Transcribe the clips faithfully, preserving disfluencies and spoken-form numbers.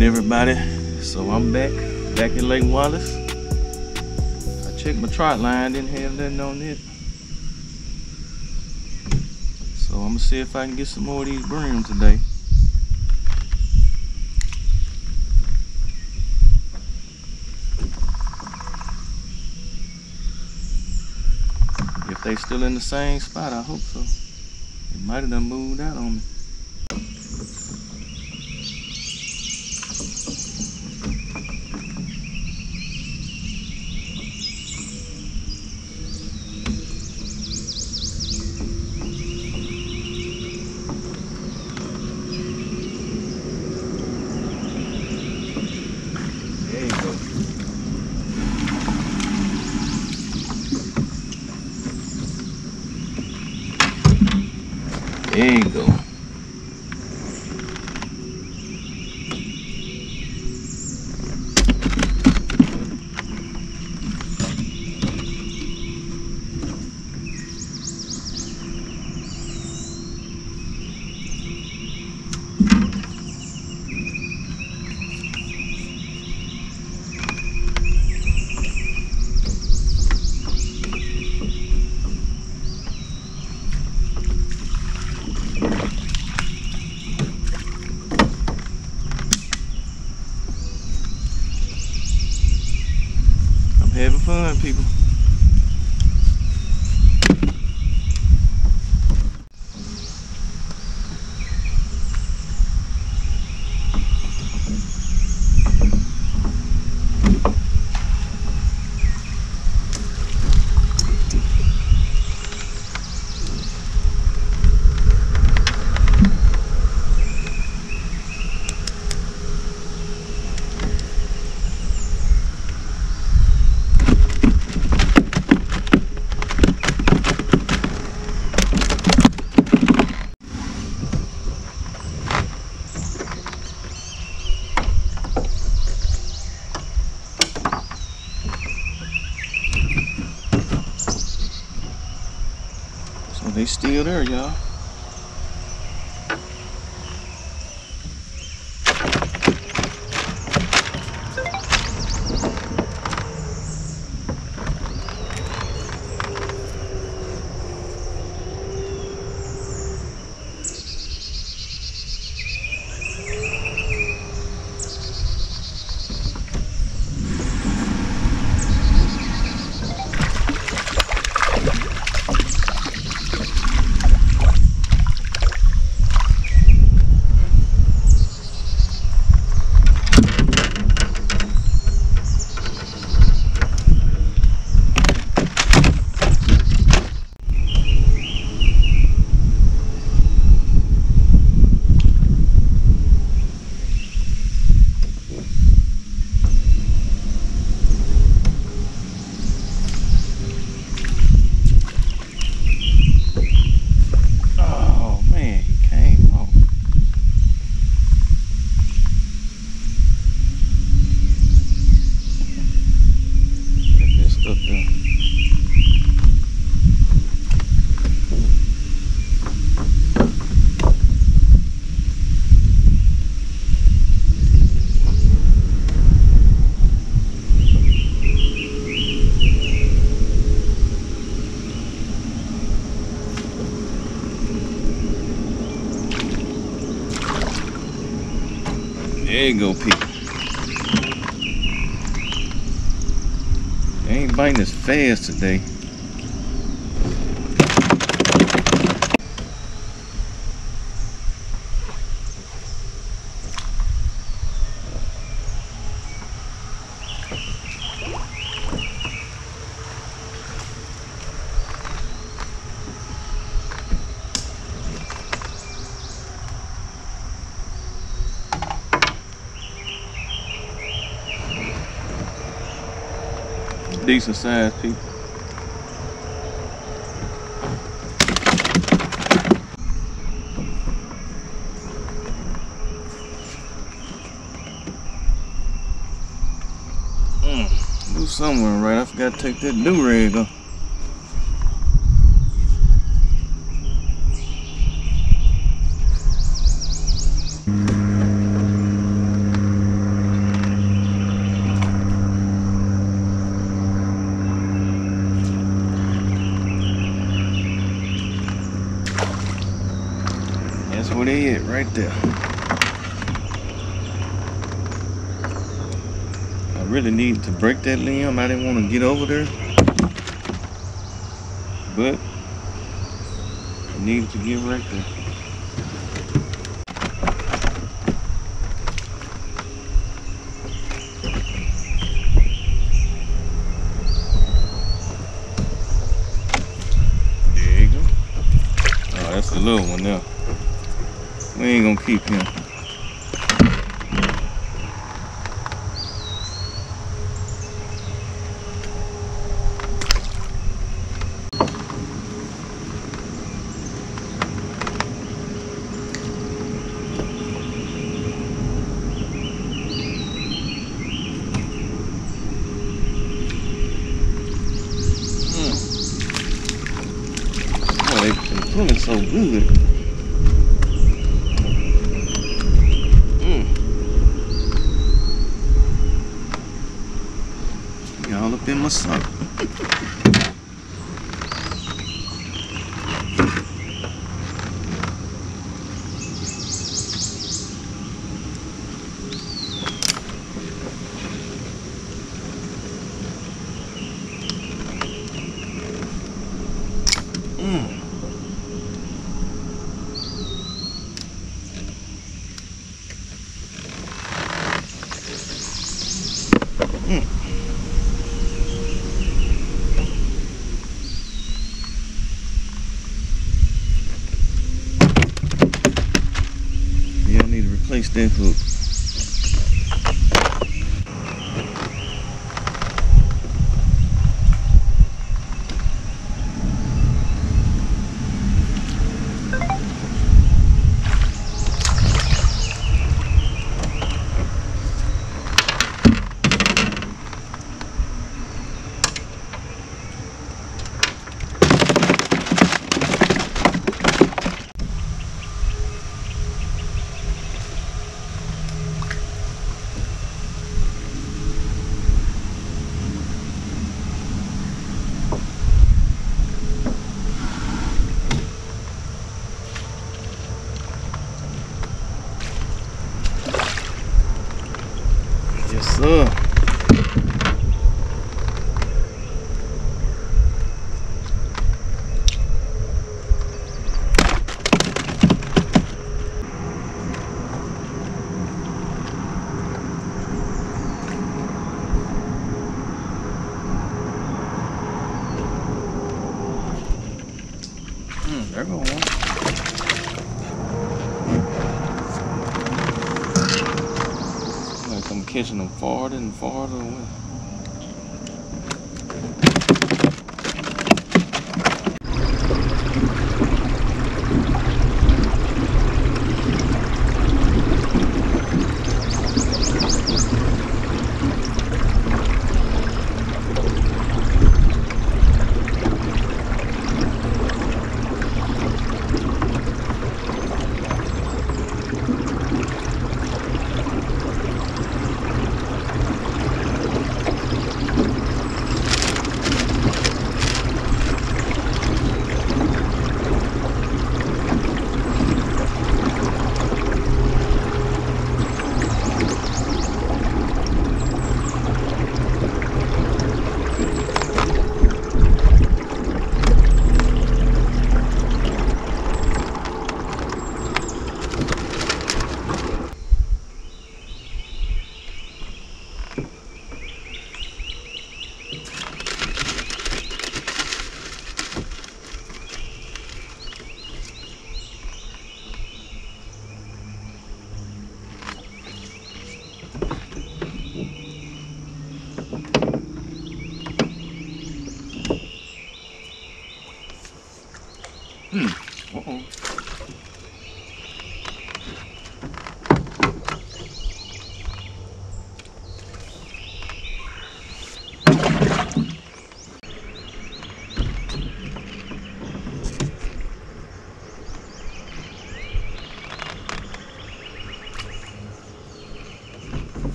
Alright everybody, so I'm back, back in Lake Wallace. I checked my trot line, didn't have nothing on it. So I'm gonna see if I can get some more of these brims today. If they still in the same spot, I hope so. They might have done moved out on me. There you go. Having fun, people. So they still there, y'all. There you go, people. They ain't biting as fast today. Decent size, people. Mm, do somewhere right. I forgot to take that do-rag off. they at right there. I really needed to break that limb. I didn't want to get over there, but I needed to get right there. That's a little one now. We ain't gonna keep him. Mm. Boy, they been pulling so good. All up in my sock. mm. Mm. Yeah, I need to replace that hook. Yes, sir. Hmm, there go one. Like I'm catching them farther and farther away.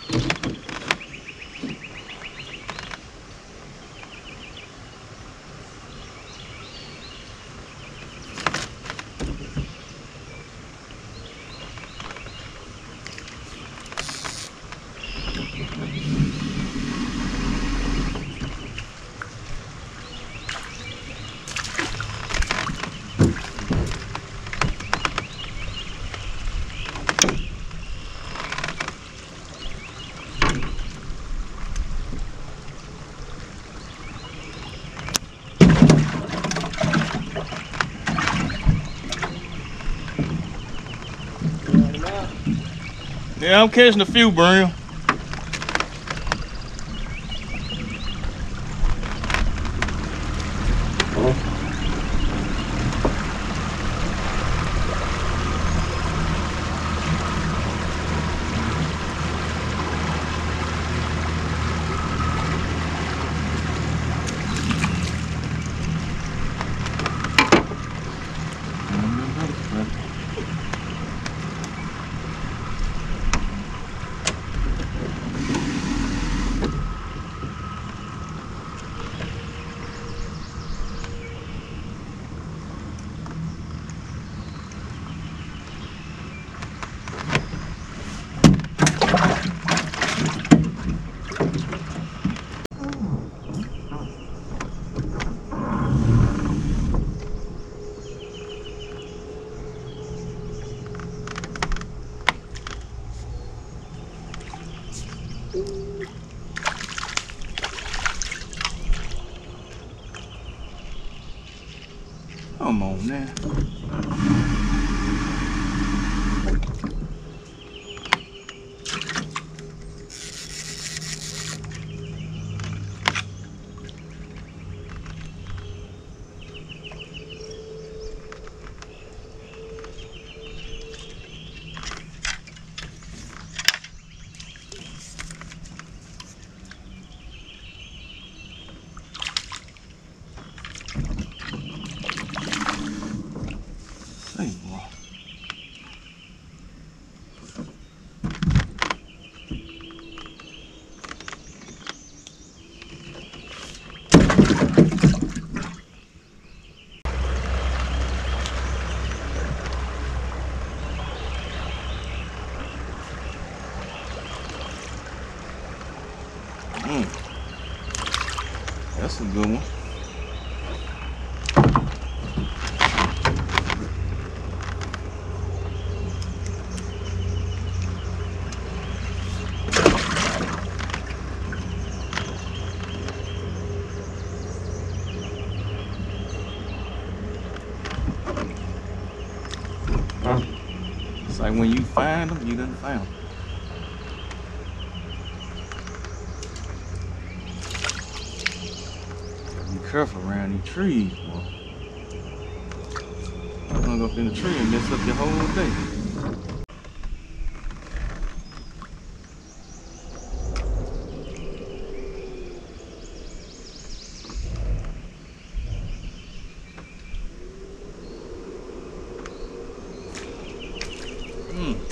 Yeah, I'm catching a few brim. Come on now. Hey, boy. Mm. That's a good one. It's like when you find them, you done found them. Be careful around these trees, boy. I'm gonna go up in the tree and mess up your whole day. Mm.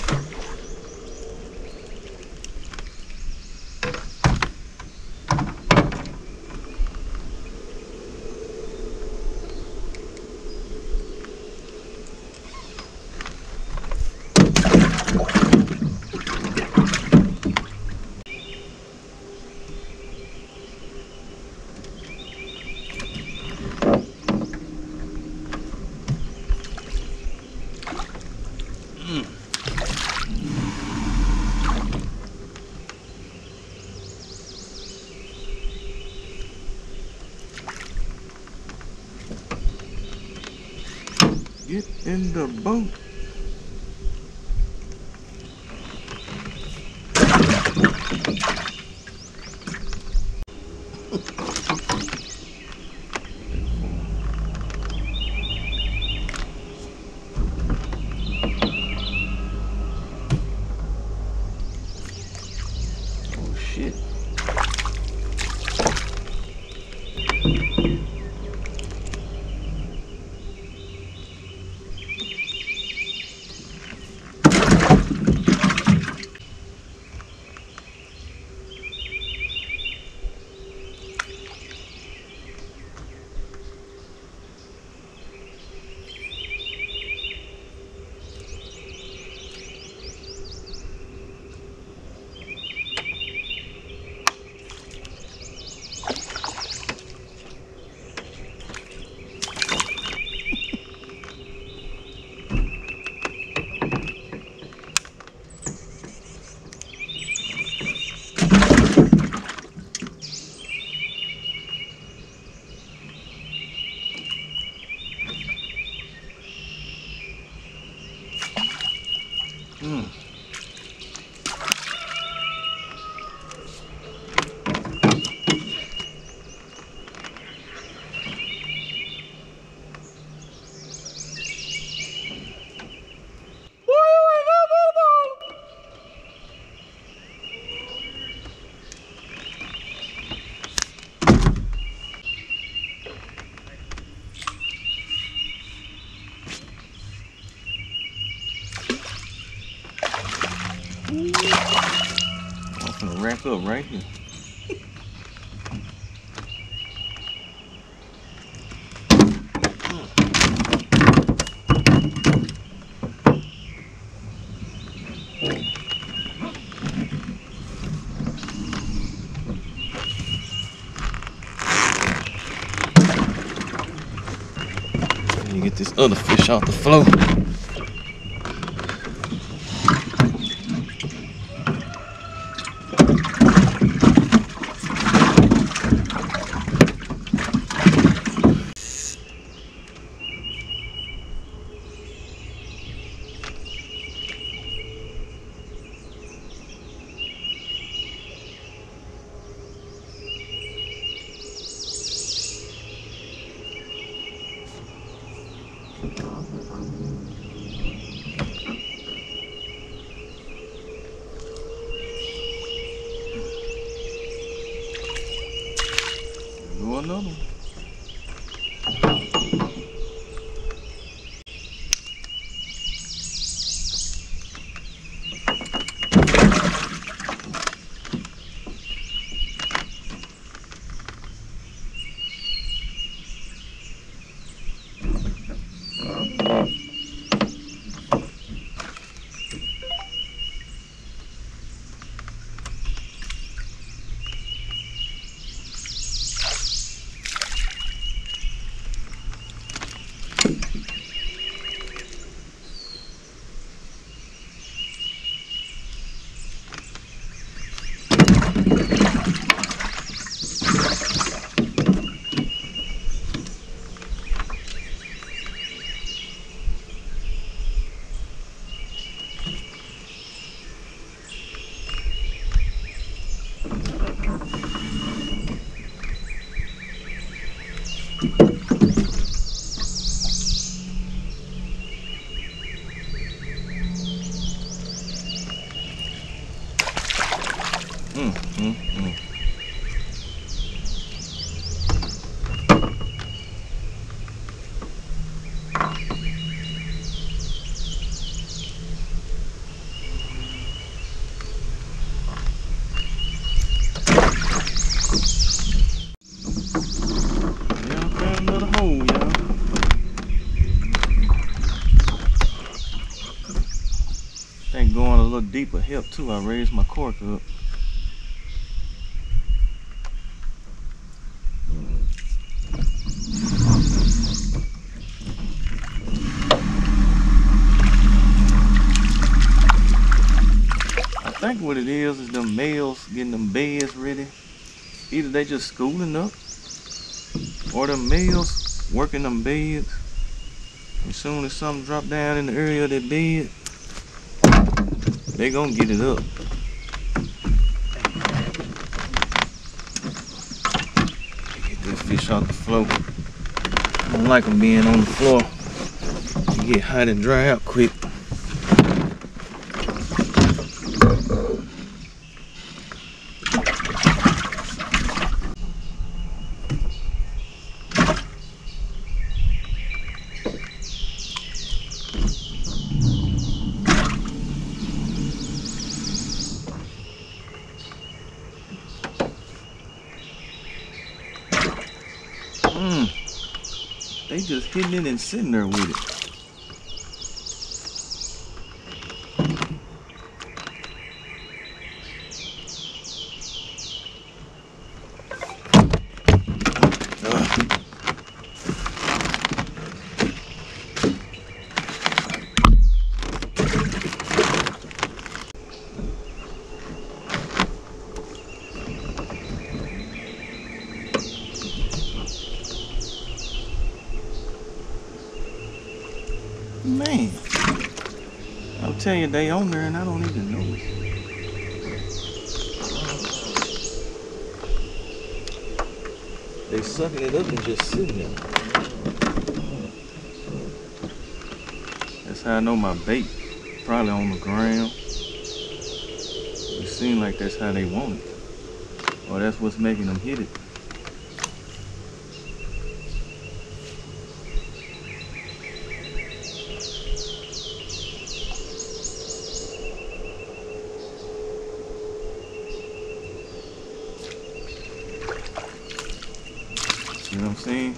Get in the boat. Oh shit. I'm gonna rack up right here. Let me get this other fish off the floor. Go another one. Mm, mm, mm. Yeah, I found another hole, y'all. I think going a little deeper helped too. I raised my cork up. I think what it is is them males getting them beds ready. Either they just schooling up, or them males working them beds. As soon as something drop down in the area of that bed, they gonna get it up. Get this fish off the floor. I don't like them being on the floor. You get hot and dry out quick. Mm. They just hitting it and sitting there with it. Man, I'll tell you they on there and I don't even know it. They sucking it up and just sitting there. That's how I know my bait probably on the ground. It seems like that's how they want it. Or that's what's making them hit it. You know what I'm saying?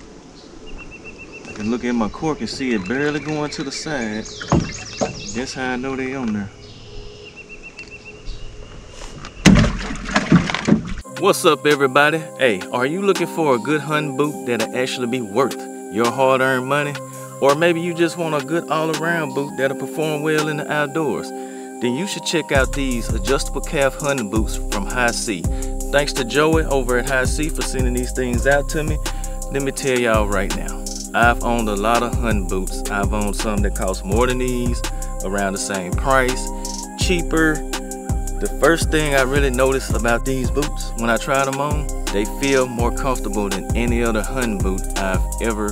I can look at my cork and see it barely going to the side. That's how I know they on there. What's up, everybody? Hey, are you looking for a good hunting boot that'll actually be worth your hard-earned money? Or maybe you just want a good all-around boot that'll perform well in the outdoors? Then you should check out these adjustable calf hunting boots from Hi-C. Thanks to Joey over at Hi-C for sending these things out to me. Let me tell y'all right now, I've owned a lot of hunting boots. I've owned some that cost more than these, around the same price, cheaper. The first thing I really noticed about these boots when I tried them on, they feel more comfortable than any other hunting boot I've ever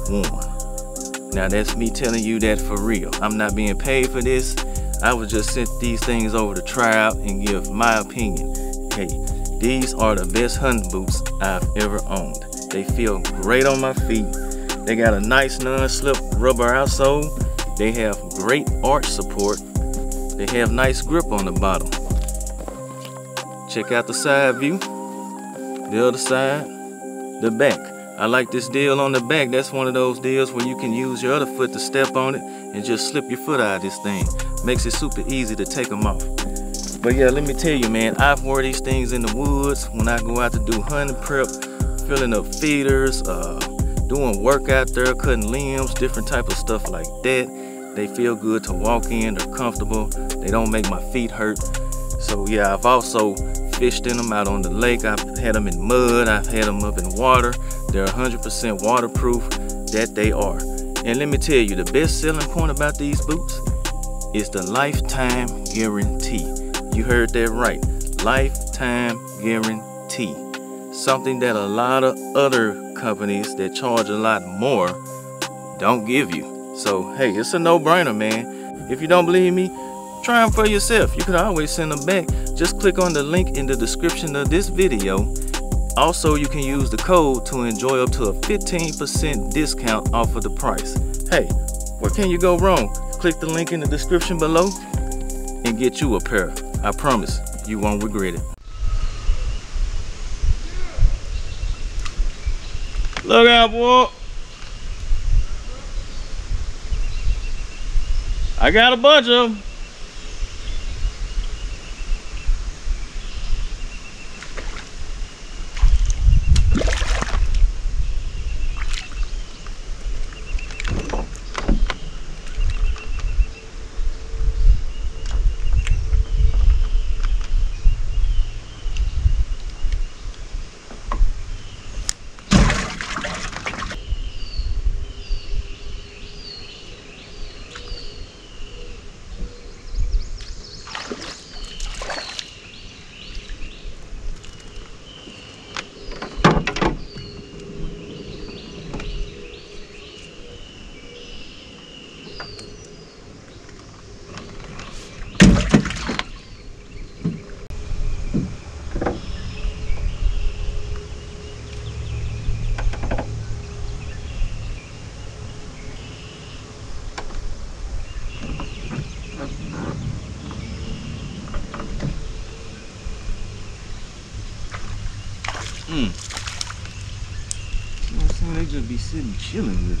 worn. Now that's me telling you that for real. I'm not being paid for this. I was just sent these things over to try out and give my opinion. Hey, these are the best hunting boots I've ever owned. They feel great on my feet. They got a nice non-slip rubber outsole. They have great arch support. They have nice grip on the bottom. Check out the side view, the other side, the back. I like this deal on the back. That's one of those deals where you can use your other foot to step on it and just slip your foot out of this thing. Makes it super easy to take them off. But yeah, let me tell you, man, I've worn these things in the woods when I go out to do hunting prep, filling up feeders, uh, doing work out there, cutting limbs, different type of stuff like that. They feel good to walk in, they're comfortable, they don't make my feet hurt. So yeah, I've also fished in them out on the lake. I've had them in mud, I've had them up in water. They're one hundred percent waterproof, that they are. And let me tell you, the best selling point about these boots is the lifetime guarantee. You heard that right, lifetime guarantee. Something that a lot of other companies that charge a lot more don't give you. So hey, it's a no-brainer, man. If you don't believe me, try them for yourself. You could always send them back. Just click on the link in the description of this video. Also, you can use the code to enjoy up to a fifteen percent discount off of the price. Hey, where can you go wrong? Click the link in the description below and get you a pair. I promise you won't regret it. Look out, boy. I got a bunch of them. Mm. You know what I'm saying? They just be sitting chilling with it.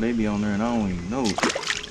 baby on there and I don't even know it.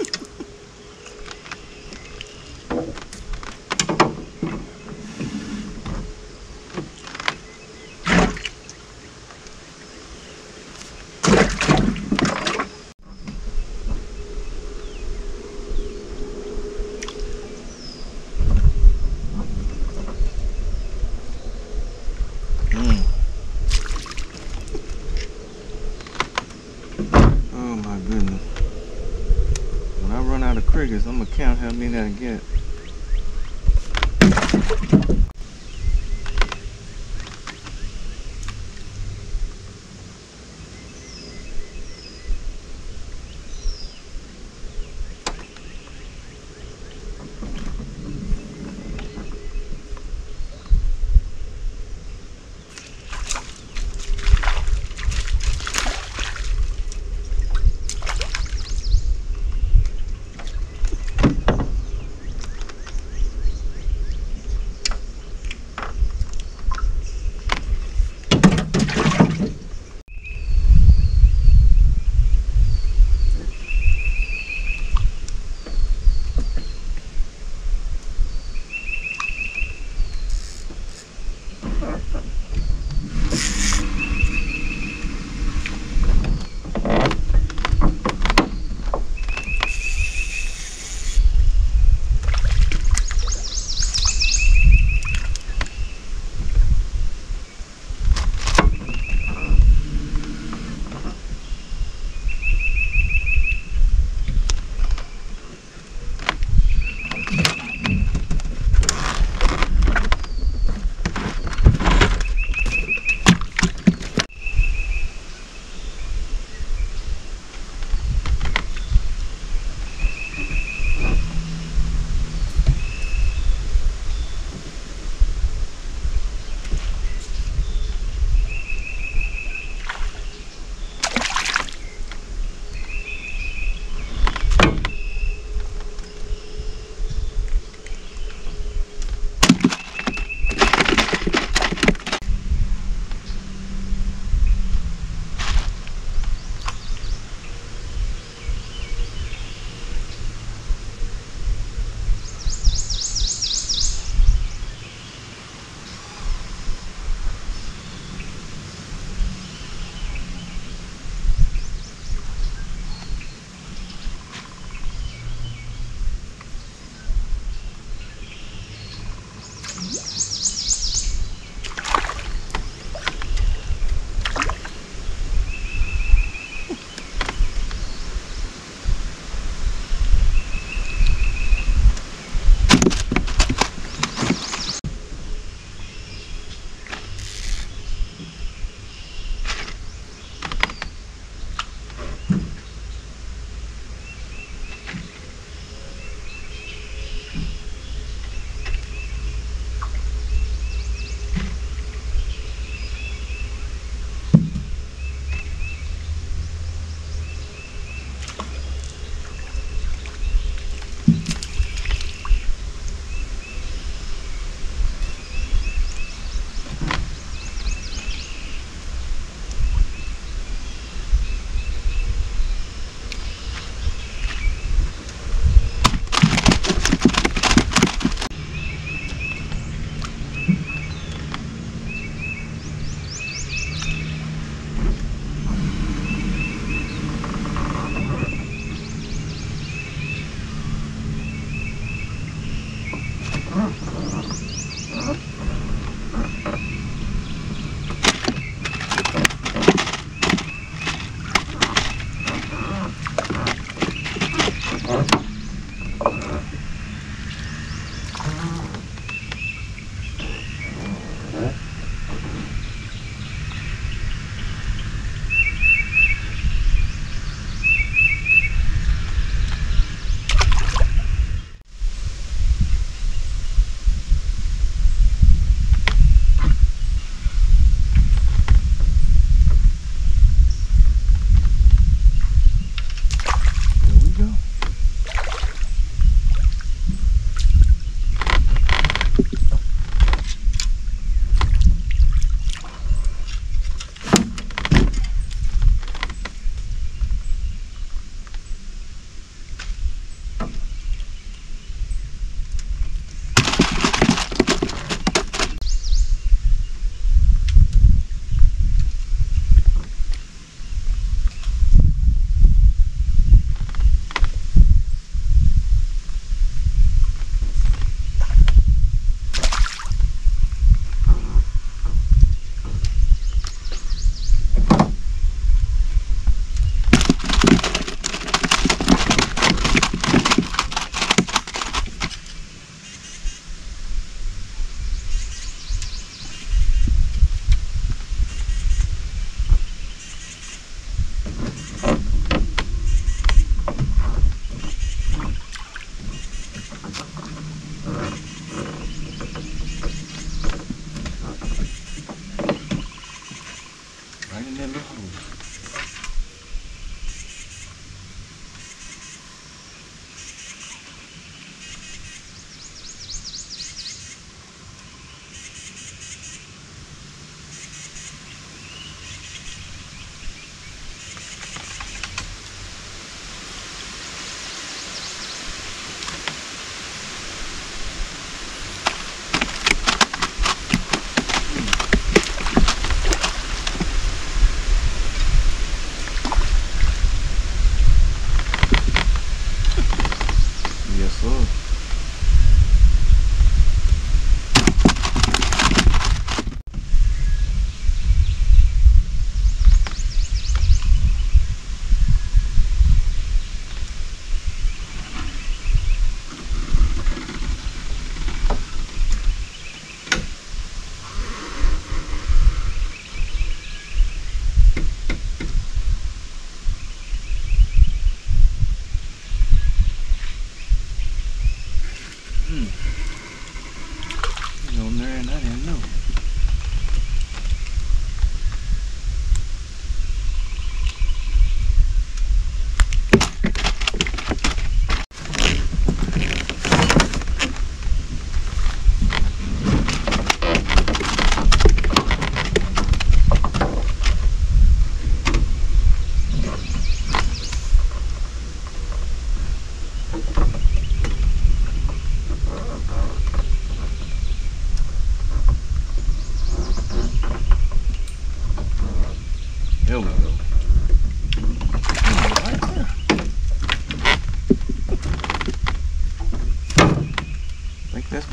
Crickets, I'm gonna count how many I get.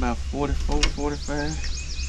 about forty-four, forty-five.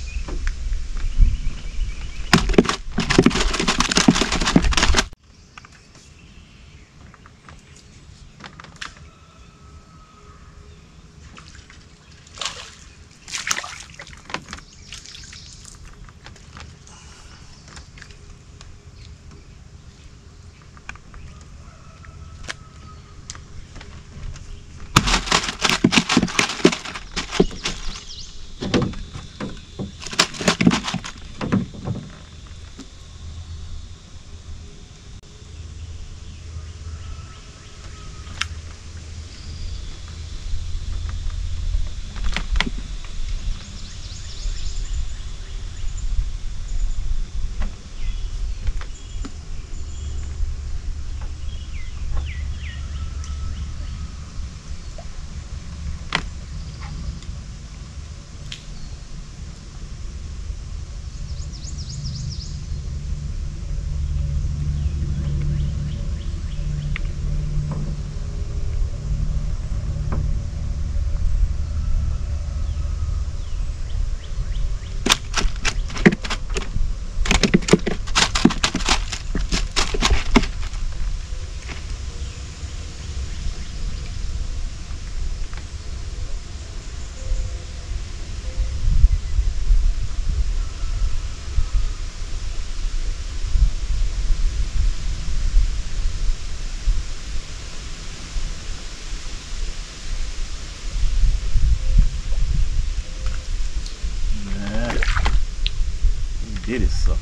Did it sucker.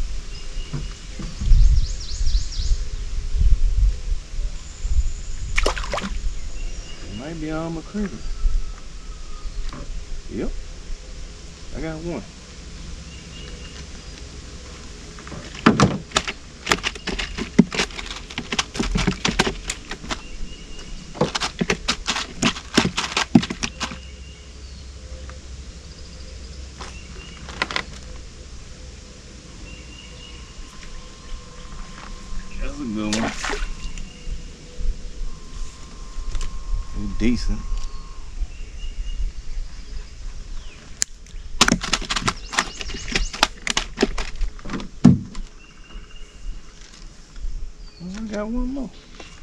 It might be all my critters. Yep. I got one. That's a good one. It's decent. Well, I got one more.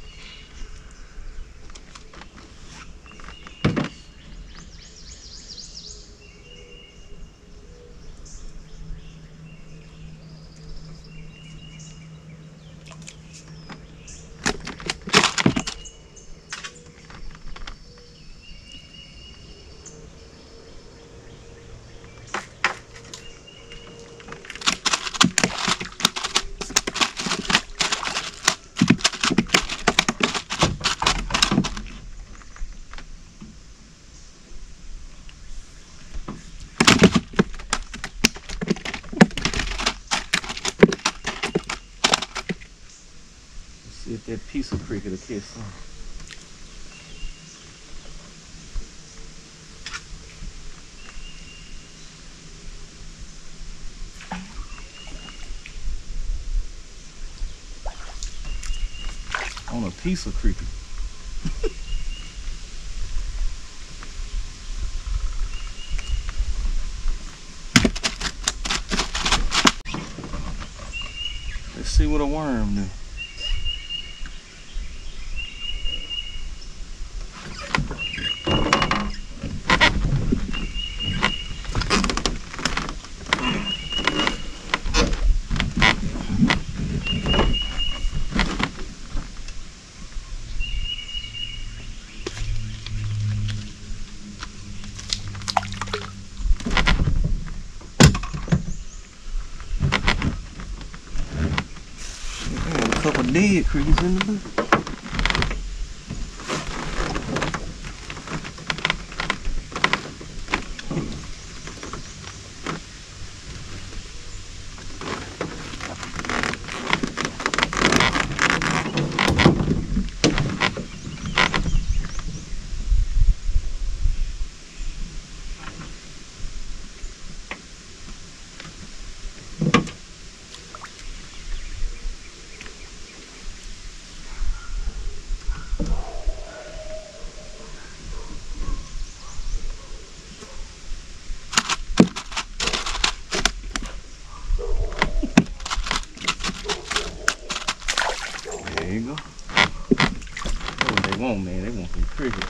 See if that piece of cricket will catch some. On a piece of cricket. Let's see what a worm do. A couple dead crickets in the book. want, man. They want some cricket.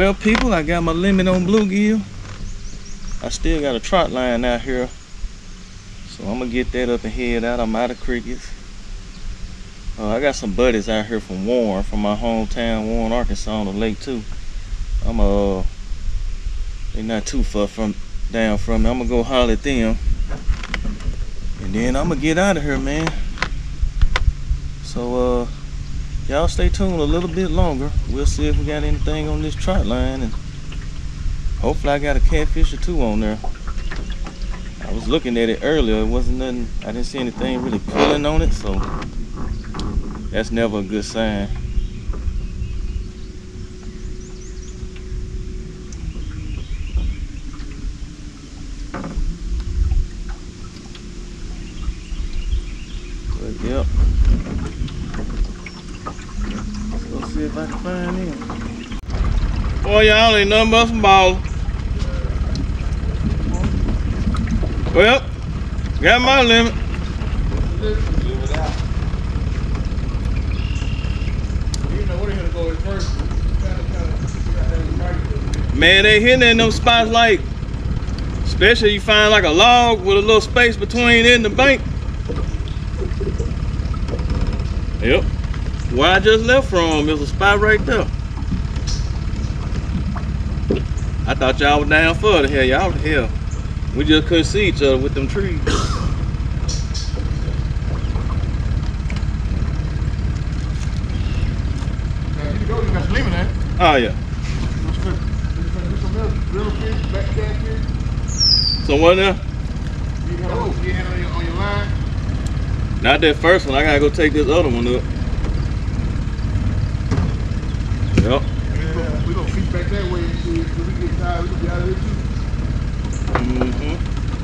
Well, people, I got my limit on bluegill. I still got a trot line out here, so I'm gonna get that up and head out. I'm out of crickets. Uh, I got some buddies out here from Warren, from my hometown, Warren, Arkansas, on the lake too. I'm uh, they not too far from down from me. I'm gonna go holler at them, and then I'm gonna get out of here, man. So uh, y'all stay tuned a little bit longer. We'll see if we got anything on this trot line, and hopefully I got a catfish or two on there. I was looking at it earlier. It wasn't nothing. I didn't see anything really pulling on it, so that's never a good sign. But yep. Let's go see if I can find him. Boy, y'all ain't nothing but some ballers. Well, got my limit. Man, they hitting in them spots, like, especially you find like a log with a little space between it and the bank. Yep. Where I just left from, there's a spot right there. I thought y'all was down further here. Y'all was here. We just couldn't see each other with them trees. Oh yeah. So what now? Not that first one. I gotta go take this other one up. Yep. We gonna feed back that way and see if we get tired. We can be out of here too. Mm-hmm.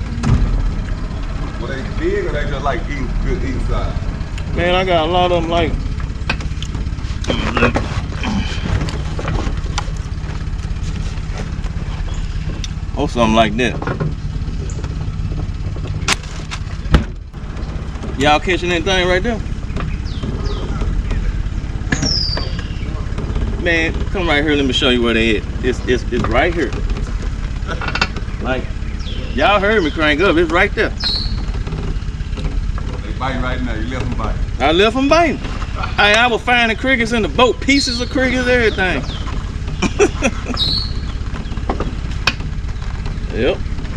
Were they big or they just like eating good eating size? Man, I got a lot of them like. Oh, something like that. Y'all catching anything right there? Man, come right here. Let me show you where they at. It's it's it's right here. Like, y'all heard me crank up. It's right there. They biting right now. You left them biting. I left them biting. Hey, I was finding crickets in the boat, pieces of crickets, everything. Yep.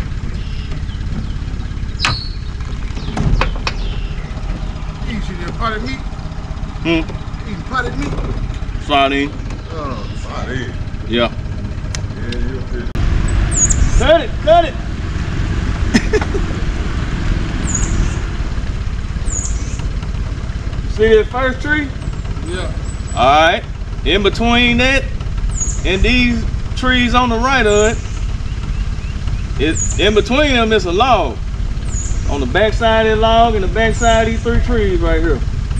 You eating potted meat? Hmm. Eating potted meat? Sardine. Oh, Sardine. Yeah. Yeah, yeah. Cut it, cut it. See that first tree? yeah. All right. In between that and these trees on the right of it, it's in between them is a log. On the back side of that log and the back side of these three trees right here.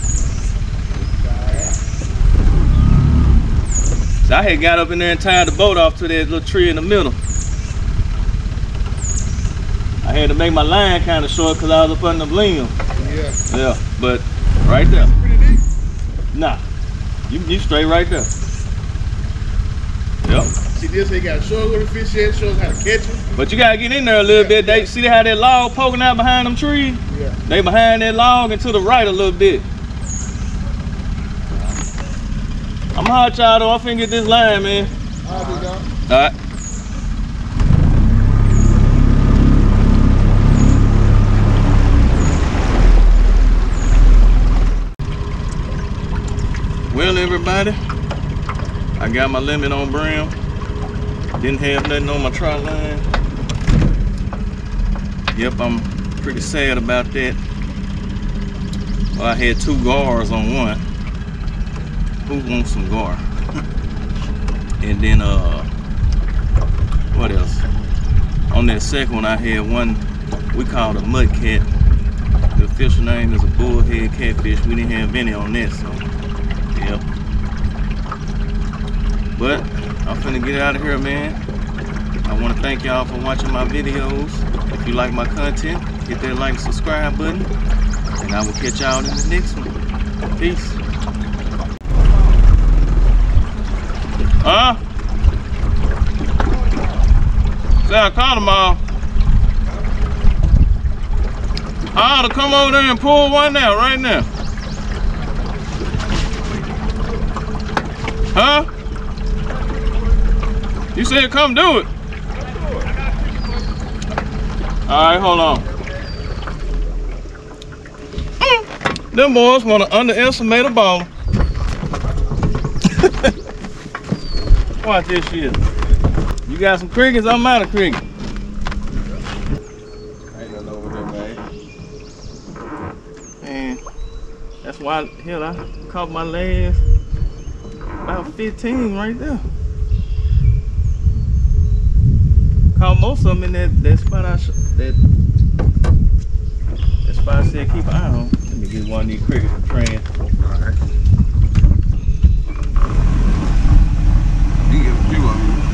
So I had got up in there and tied the boat off to that little tree in the middle. I had to make my line kind of short because I was up under the limb. Yeah. Yeah, but right there. Pretty deep. Nah, you you straight right there. Yep. See this, they got to show us where the fish at, show us how to catch them. But you gotta get in there a little bit. They see how that log poking out behind them trees? Yeah. They behind that log and to the right a little bit. I'm hot y'all though. I'm finna get this line, man. All right, dog. All right. Well, everybody, I got my limit on brim. Didn't have nothing on my trot line. Yep, I'm pretty sad about that. Well, I had two gars on one. Who wants some gar? And then, uh, what else? On that second one, I had one we called a mud cat. The official name is a bullhead catfish. We didn't have any on that, so yep. But I'm finna get out of here, man. I want to thank y'all for watching my videos. If you like my content, hit that like and subscribe button, and I will catch y'all in the next one. Peace. Huh? Say I caught them all. I ought to come over there and pull one out right now. Huh? You said come do it. All right, hold on. Mm. Them boys want to underestimate a baller. Watch this shit. You got some crickets? I'm out of crickets. Ain't nothing over there, man. Man, that's why, hell, I caught my last about fifteen right there. Caught most of them in that, that spot I sh that, that spot I said keep an eye on. Let me get one of these crickets to train. Alright. You get a few of them.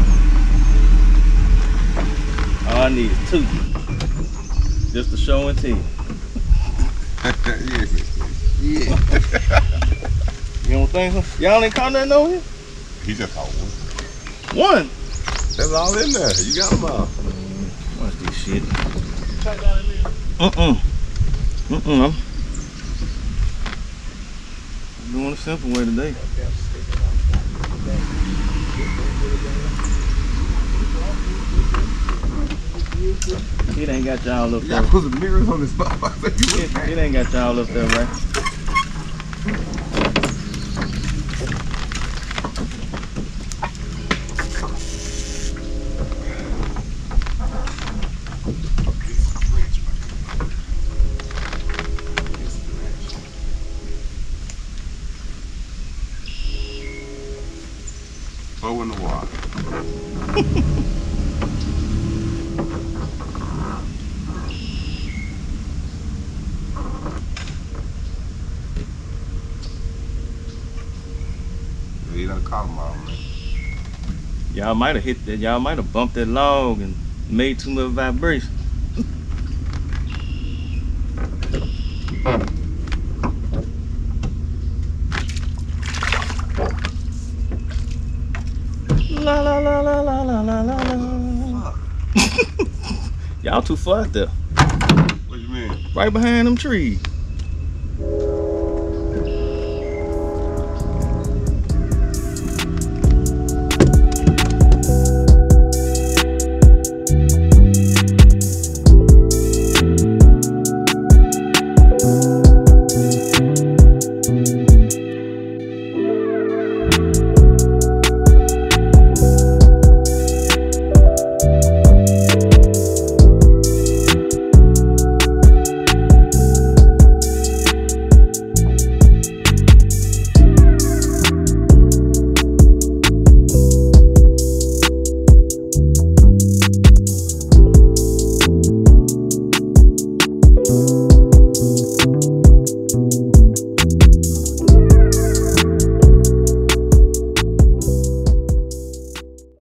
All I need is two. Just to show and tell. Yeah. Yeah. You don't think so? Y'all ain't caught nothing over here? He just caught one. One. That's all in there. You got them all. Watch this shit. Uh-uh. Uh-uh. I'm doing a simple way today. It ain't got y'all up You there. gotta put some mirrors on this spot. It, it ain't got y'all up there, right? Throw in the water. You done caught them all, man. Y'all might have hit that. Y'all might have bumped that log and made too much vibration. La la la la la la la la la. Y'all too far out there. What you mean? Right behind them trees.